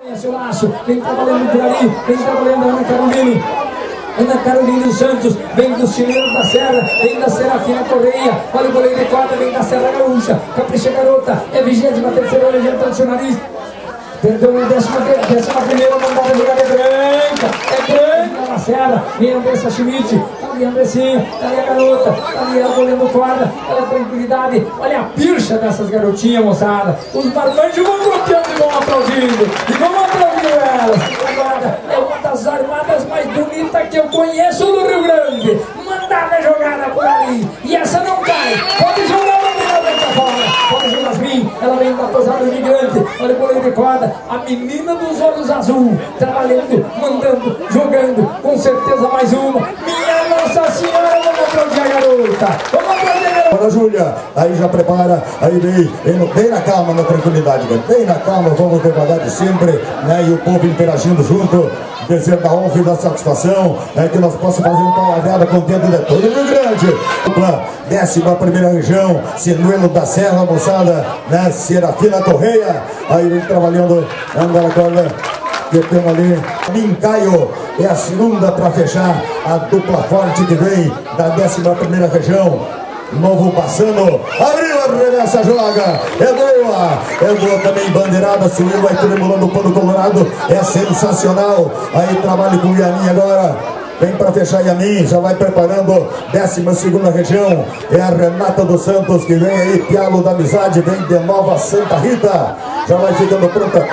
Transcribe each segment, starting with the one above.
Esse laço, vem trabalhando por ali, vem trabalhando a Ana Carolina dos Santos, vem do Chileno da Serra, vem da Serafina Correia, olha o goleiro de quadra, vem da Serra Gaúcha, capricha garota, é 23ª região tradicionalista, perdão, é 11ª mandada jogada, é branca na Serra, vem a Andressa Schmidt, tá ali a Andressinha, tá ali a garota, tá ali ela goleando quadra, olha a tranquilidade, olha a pircha dessas garotinhas, moçada, os marmanjos vão bloqueando e vão aplaudindo, elas. Agora é uma das armadas mais bonitas que eu conheço no Rio Grande. Mandava jogada por ali. E essa não cai. Pode jogar a bandeira dentro fora. Pode jogar Jasmin. Ela vem da posada gigante. Olha o goleiro de quadra. A menina dos olhos azul. Trabalhando, mandando, jogando. Com certeza mais uma. Minha Nossa Senhora, vamos aplaudir a garota. Vamos aplaudir a garota. Olha a Júlia. Aí já prepara. Aí vem bem na calma, na tranquilidade. Bem na calma. Vamos devagar de sempre. Né? E o povo interagindo junto, descer da honra e da satisfação, que nós possamos fazer uma palavreada contente de todo o Rio Grande. 11ª região, Sinuelo da Serra, moçada, né? Serafina Correia, aí vem trabalhando, anda agora, que tem ali, Mincaio, é a segunda para fechar a dupla forte que vem da 11ª região. Novo passando, abriu a remessa, joga, é boa também, bandeirada, subiu, vai tremulando o pano colorado, é sensacional, aí trabalho com o Yamin agora, vem para fechar Yamin, já vai preparando, 12ª região, é a Renata dos Santos, que vem aí, Pialo da Amizade, vem de Nova Santa Rita, já vai ficando pronta.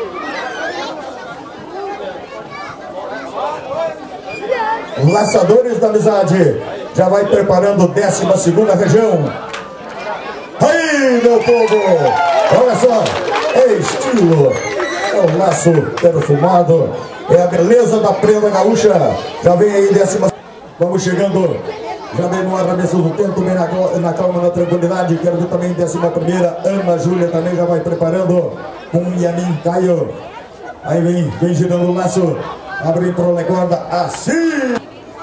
Laçadores da Amizade, já vai preparando 12ª região. Aí, meu povo, olha só, é estilo, é o laço perfumado, é a beleza da prenda gaúcha. Já vem aí 10ª, vamos chegando, já vem no arremesso do tempo, bem na calma, na tranquilidade. Quero ver também 11ª, Ana Júlia também já vai preparando com Yamin Caio. Aí vem girando o laço, abre para o corda, assim.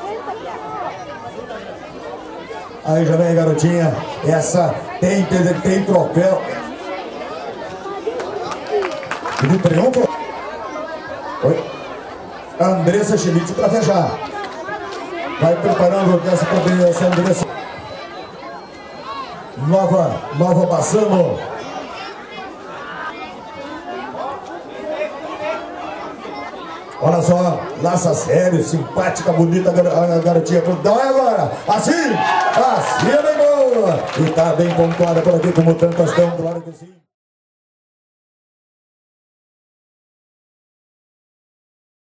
Aí já vem, garotinha, essa tem troféu do triunfo. Oi. Andressa Schmidt para fechar. Vai preparando essa Andressa. Nova passando. Olha só, laça sério, simpática, bonita a garotinha. Então é agora, assim é bem boa. E tá bem pontuada por aqui, como tantas estão, claro que sim.